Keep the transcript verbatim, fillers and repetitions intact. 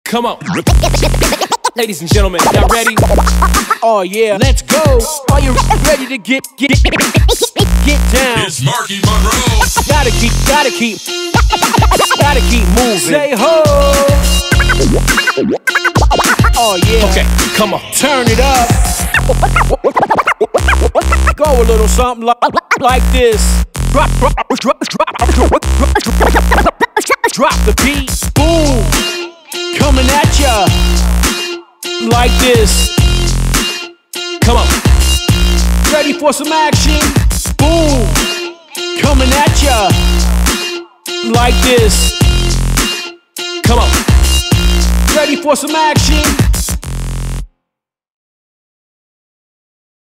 Come on. Ladies and gentlemen, y'all ready? Oh yeah, let's go. Are you ready to get get get down? It's Marky Monroe. Gotta keep, gotta keep, gotta keep moving. Say ho. Oh yeah. Okay, come on. Turn it up. Go a little something like like this. Drop, drop, drop, drop, drop, drop the beat. Boom. Coming at ya like this. Come on. Ready for some action? Boom. Coming at ya like this. Come on. Ready for some action?